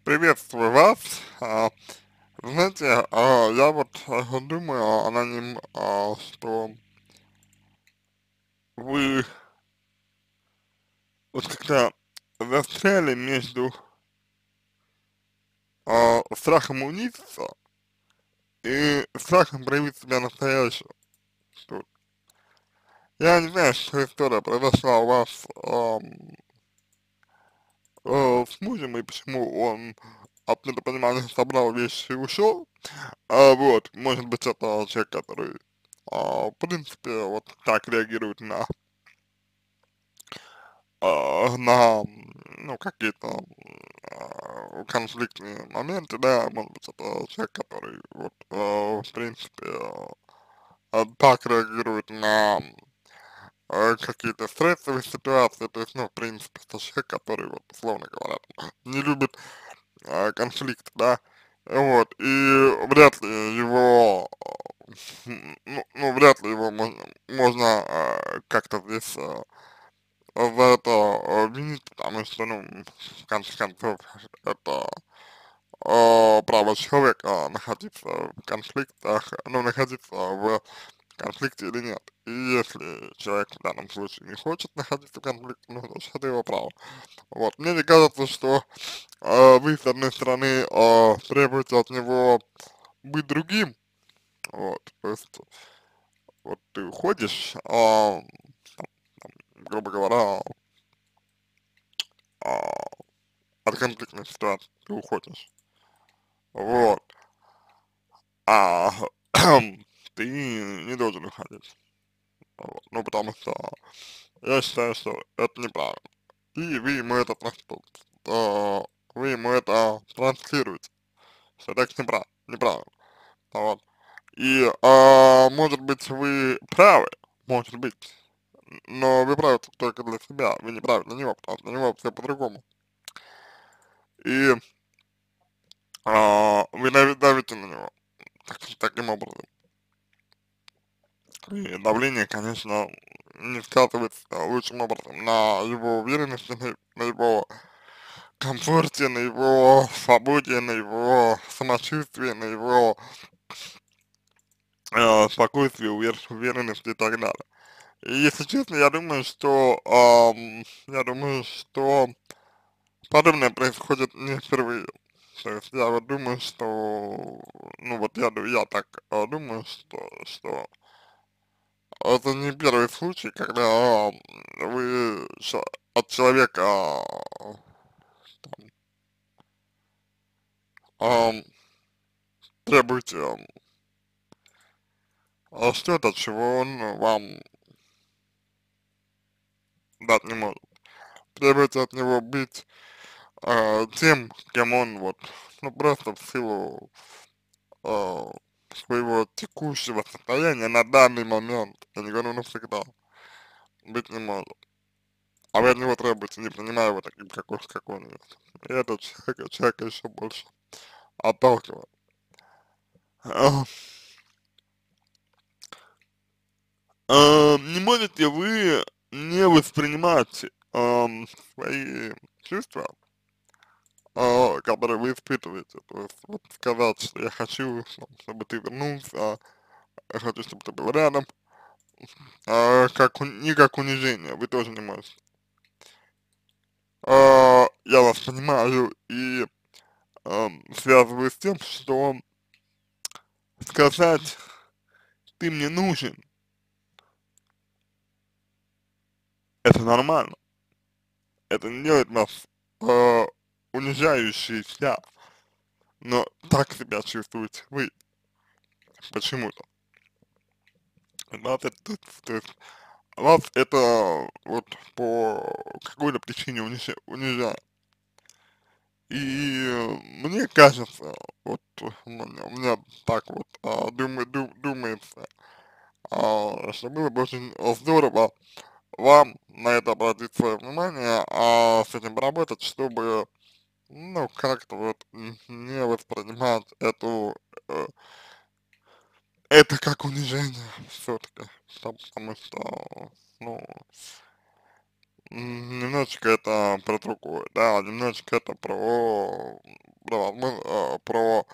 Приветствую вас. Знаете, я вот думаю, аноним, что вы вот как-то застряли между страхом унизиться и страхом проявить себя настоящего. Тут. Я не знаю, что история произошла у вас с мужем и почему он от недопонимания собрал вещи и ушел. Вот, может быть, это человек, который, в принципе, вот так реагирует ну, какие-то конфликтные моменты, да, может быть, это человек, который, вот, в принципе, так реагирует на какие-то стрессовые ситуации, то есть, ну, в принципе, это человек, который, вот, условно говоря, там, не любит конфликт, да, вот, и вряд ли его, ну, вряд ли его можно как-то здесь за это винить, потому что, ну, в конце концов, это право человека находиться в конфликтах, ну, находиться в конфликте или нет. И если человек в данном случае не хочет находиться в конфликте, ну, значит, это его право. Вот, мне не кажется, что вы, с одной стороны, требуете от него быть другим, вот, то есть, вот ты уходишь, грубо говоря, а, от конфликтной ситуации, ты уходишь, вот, а ты не должен уходить, вот, ну, потому что я считаю, что это неправильно, и вы ему это вы ему это транслируете, что так неправильно, вот, и, может быть, вы правы, может быть, но вы правы только для себя, вы не правы для него, потому что для него все по-другому, и, вы давите на него таким образом. И давление, конечно, не сказывается лучшим образом на его уверенности, на его комфорте, на его свободе, на его самочувствии, на его спокойствии, уверенности и так далее. И если честно, я думаю, что подобное происходит не впервые. То есть я вот думаю, что, ну вот я так думаю, что это не первый случай, когда вы от человека ам, требуете что-то, чего он вам дать не может. Требуете от него быть тем, кем он вот, ну просто в силу а, своего текущего состояния на данный момент, я не говорю навсегда, быть не может. А вы от него требуете, не принимая его таким, какой он есть. И это человека еще больше отталкивает. А, не можете вы не воспринимать свои чувства, которые вы испытываете. То есть вот сказать, что я хочу, чтобы ты вернулся, я хочу, чтобы ты был рядом, не как унижение, вы тоже не можете. Я вас понимаю и связываю с тем, что сказать ты мне нужен, это нормально. Это не делает нас унижающиеся, но так себя чувствуете вы почему-то. Вас это, то есть вас это вот по какой-то причине унижает. И мне кажется, вот у меня так вот думается, что было бы очень здорово вам на это обратить свое внимание, с этим поработать, чтобы, ну, как-то вот не воспринимать э, это как унижение все-таки, потому что, ну, немножечко это про другое, да, немножечко это про про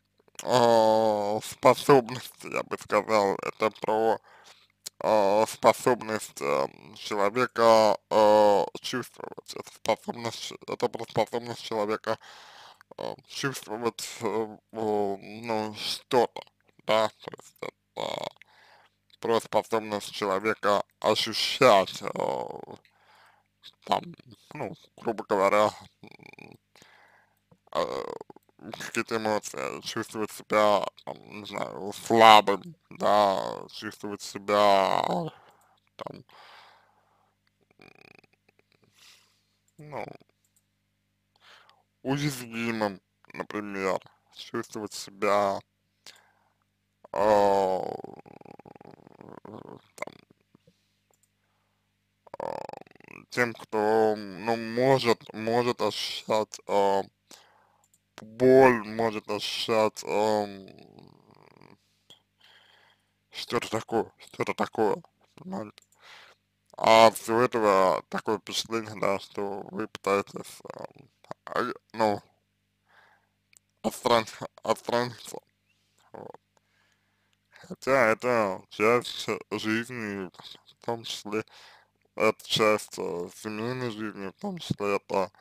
способности, я бы сказал, это про способность человека чувствовать. Это про способность человека чувствовать, ну, что-то, да, то есть это про способность человека ощущать, там, ну, грубо говоря, э, какие-то эмоции, чувствовать себя, там, не знаю, слабым, да, чувствовать себя, там, ну, уязвимым, например, чувствовать себя, там, тем, кто, ну, может ощущать боль, может ощущать что-то такое, понимаете? А от всего этого такое впечатление, да, что вы пытаетесь, ну, отстраниться. Вот. Хотя это часть жизни, в том числе это часть семейной жизни, в том числе это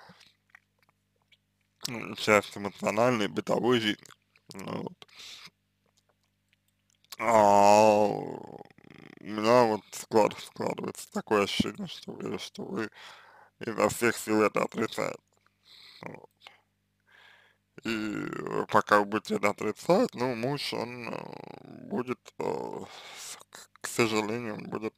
часть эмоциональной, бытовой жизни. Ну вот. У меня вот складывается такое ощущение, что вы изо всех сил это отрицаете. Вот. И пока вы будете это отрицать, ну, муж, он будет, к сожалению, он будет,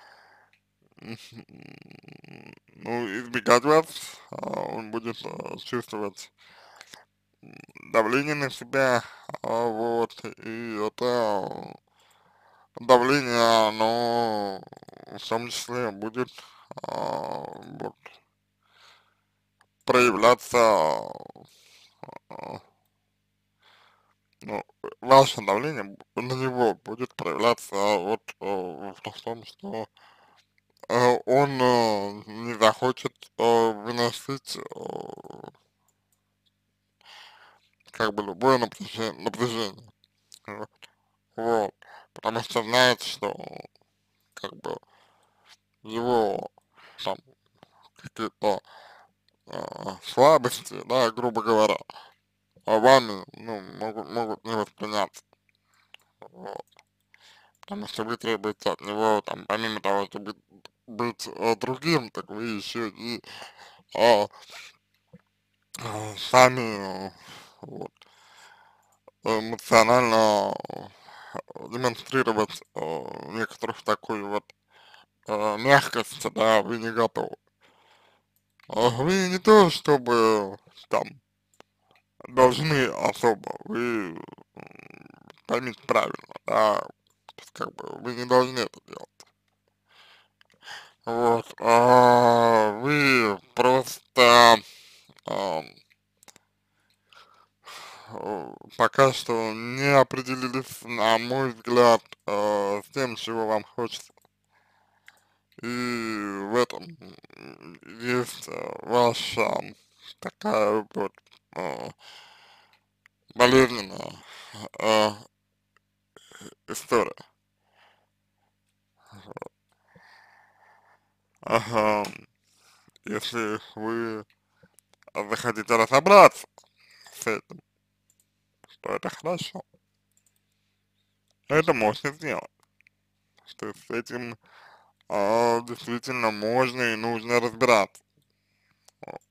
ну, избегать вас, он будет чувствовать давление на себя, вот, и это давление, оно в том числе будет вот, проявляться, а, ну, ваше давление на него будет проявляться вот в том, что он не захочет выносить как бы любое напряжение. Вот. Вот. Потому что знает, что как бы его там какие-то слабости, да, грубо говоря, вами, ну, могут не восприняться. Вот. Потому что вы требуете от него, там, помимо того, чтобы быть другим, так вы еще и а, сами вот, эмоционально демонстрировать некоторых такой вот мягкости, да, вы не готовы. Вы не то, чтобы там должны особо, вы поймите правильно, да, то есть, как бы вы не должны это делать. Вот, вы просто а, пока что не определились, на мой взгляд, с тем, чего вам хочется. И в этом есть ваша такая вот а, болезненная а, история. Ага, если вы захотите разобраться с этим, то это хорошо. Это можно сделать. То есть с этим действительно можно и нужно разбираться. Вот.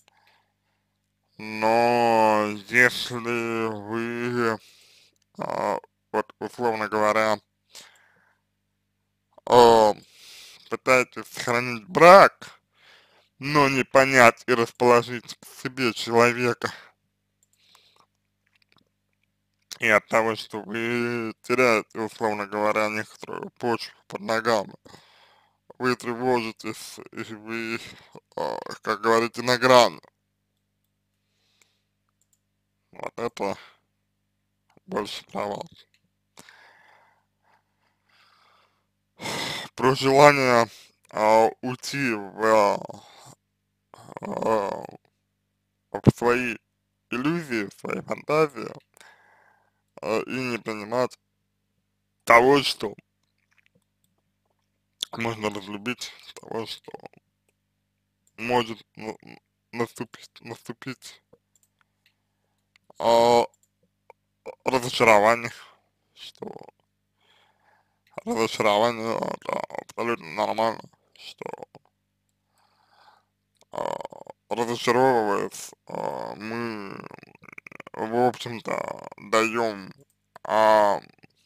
Но если вы, вот условно говоря, а, пытаетесь сохранить брак, но не понять и расположить к себе человека, и от того, что вы теряете, условно говоря, некоторую почву под ногами, вы тревожитесь, и вы, как говорите, на грани. Вот это больше провал. Про желание уйти в свои иллюзии, свои фантазии, и не принимать того, что можно разлюбить, того, что может наступить а, разочарование, что разочарование это абсолютно нормально, что а, разочаровываясь, мы, в общем-то, даем а,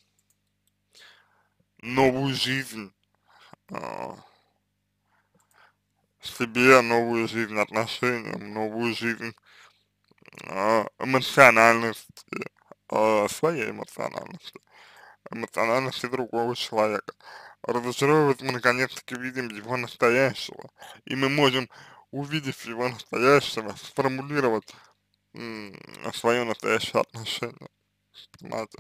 новую жизнь а, себе, новую жизнь отношениям, новую жизнь эмоциональности, своей эмоциональности другого человека. Разочаровываясь, мы наконец-таки видим его настоящего, и мы можем, увидев его настоящего, сформулировать свое настоящее отношение, понимаете?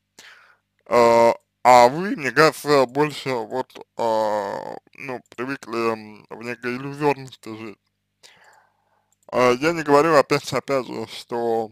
А вы, мне кажется, больше вот, ну, привыкли в некой иллюзорности жить. Я не говорю, опять же, что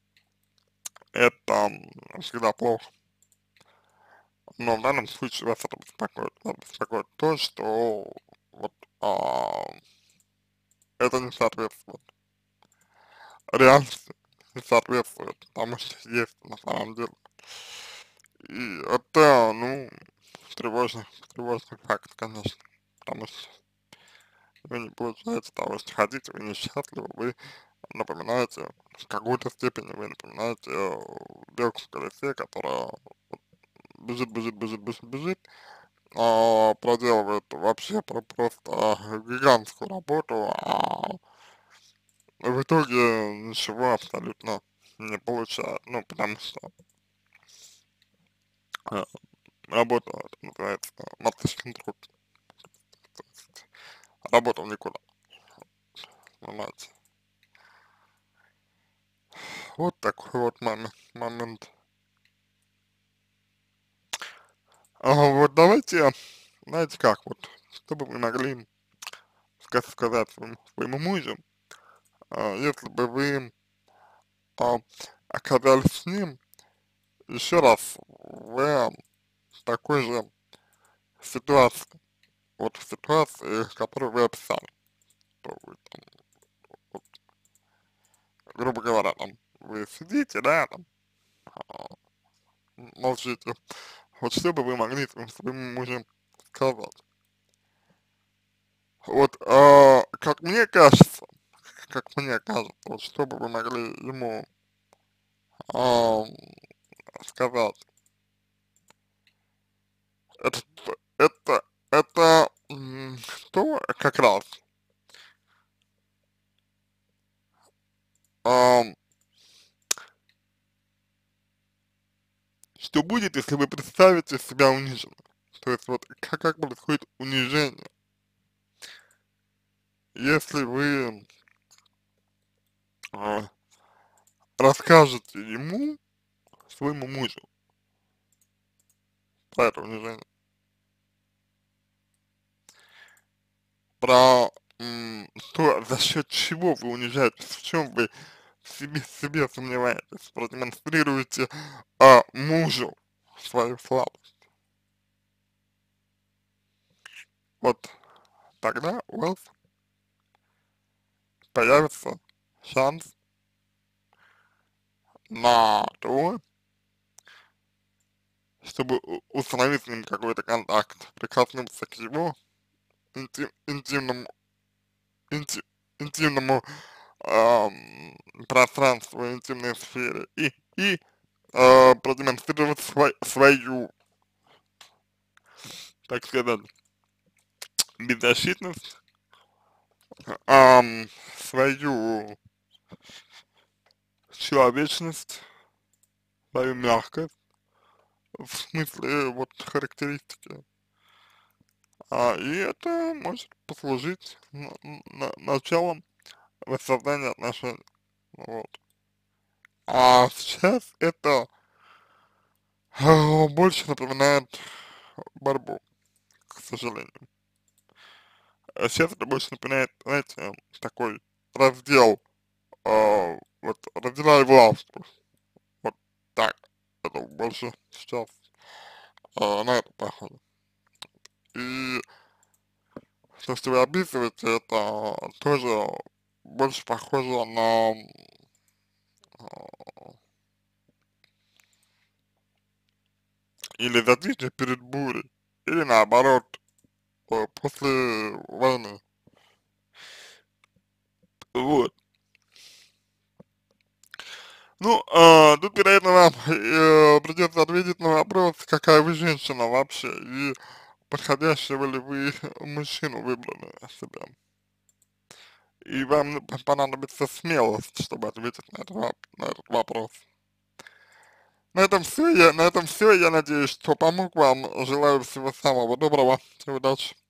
это всегда плохо, но в данном случае вас беспокоит то, что вот а, это не соответствует реальности, не соответствует тому, что есть на самом деле. И это, ну, тревожный факт, конечно, потому что вы не получаете того, что хотите, вы несчастливы, вы напоминаете, в какой-то степени вы напоминаете белку в колесе, которая бежит, проделывает вообще просто гигантскую работу, а в итоге ничего абсолютно не получает, ну, потому что э, работа, это называется, мартышкин труд, то есть работа в никуда, понимаете. Вот такой вот момент. Вот давайте, знаете как, вот, чтобы вы могли сказать своему мужу, если бы вы а, оказались с ним еще раз в такой же ситуации, вот в ситуации, которую вы описали, то вы там, вот, грубо говоря, там, вы сидите, да, там, а, молчите, вот что бы вы могли своему мужу сказать? Вот, как мне кажется, вот что бы вы могли ему а, сказать, это, это то как раз, ам, что будет, если вы представите себя униженным. То есть вот как происходит унижение, если вы а, расскажете ему, своему мужу, про это унижение, про то, за счет чего вы унижаетесь, в чем вы в себе сомневаетесь, продемонстрируете мужу свою слабость. Вот тогда у вас появится шанс на то, чтобы установить с ним какой-то контакт, прикоснуться к его интимному, инти, интимному пространству, интимной сфере и продемонстрировать свою, так сказать, беззащитность, свою человечность, свою мягкость, в смысле вот характеристики. И это может послужить началом воссоздания отношений. Вот. А сейчас это больше напоминает борьбу, к сожалению. Сейчас это больше напоминает, знаете, такой раздел вот разделяю властвую, вот так, это больше сейчас на это похоже. И то, что вы описываете, это тоже больше похоже на а, или затишье перед бурей, или наоборот, после войны. Вот. Ну, тут, вероятно, вам придется ответить на вопрос, какая вы женщина вообще, и подходящего ли вы мужчину выбрали себе. И вам понадобится смелость, чтобы ответить на на этот вопрос. На этом все. Я надеюсь, что помог вам. Желаю всего самого доброго. Всего удачи.